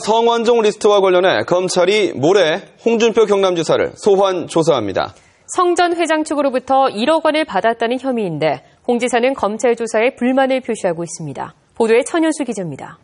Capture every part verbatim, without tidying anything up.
성완종 리스트와 관련해 검찰이 모레 홍준표 경남지사를 소환 조사합니다. 성 전 회장 측으로부터 일억 원을 받았다는 혐의인데 홍 지사는 검찰 조사에 불만을 표시하고 있습니다. 보도에 천현수 기자입니다.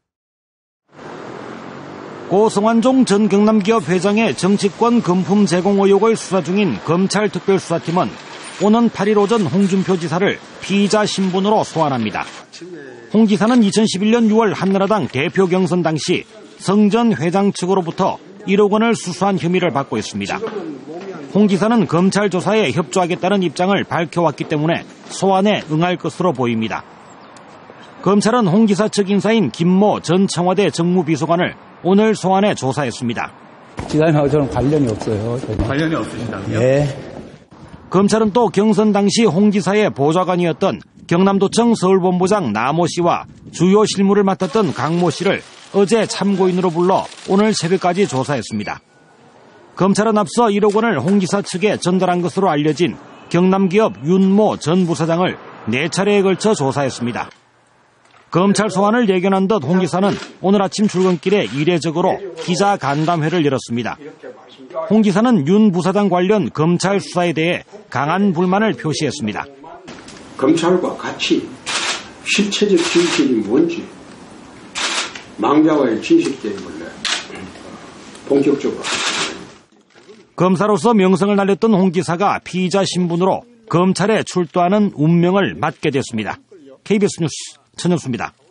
고 성완종 전 경남기업 회장의 정치권 금품 제공 의혹을 수사 중인 검찰 특별수사팀은 오는 팔 일 오전 홍준표 지사를 피의자 신분으로 소환합니다. 홍 지사는 이천십일 년 유월 한나라당 대표 경선 당시 성 전 회장 측으로부터 일억 원을 수수한 혐의를 받고 있습니다. 홍 지사는 검찰 조사에 협조하겠다는 입장을 밝혀왔기 때문에 소환에 응할 것으로 보입니다. 검찰은 홍 지사 측 인사인 김모 전 청와대 정무비서관을 오늘 소환해 조사했습니다. 지사님하고 저는 관련이 없어요. 저는. 관련이 없으시다고요? 네. 검찰은 또 경선 당시 홍 지사의 보좌관이었던 경남도청 서울본부장 남모 씨와 주요 실무를 맡았던 강모 씨를 어제 참고인으로 불러 오늘 새벽까지 조사했습니다. 검찰은 앞서 일억 원을 홍 지사 측에 전달한 것으로 알려진 경남기업 윤모 전 부사장을 네 차례에 걸쳐 조사했습니다. 검찰 소환을 예견한 듯 홍 지사는 오늘 아침 출근길에 이례적으로 기자 간담회를 열었습니다. 홍 지사는 윤 부사장 관련 검찰 수사에 대해 강한 불만을 표시했습니다. 검찰과 같이 실체적 진실이 뭔지 망자와의 진실 때문에 본격적으로 검사로서 명성을 날렸던 홍 지사가 피의자 신분으로 검찰에 출두하는 운명을 맞게 됐습니다. 케이비에스 뉴스 천현수입니다.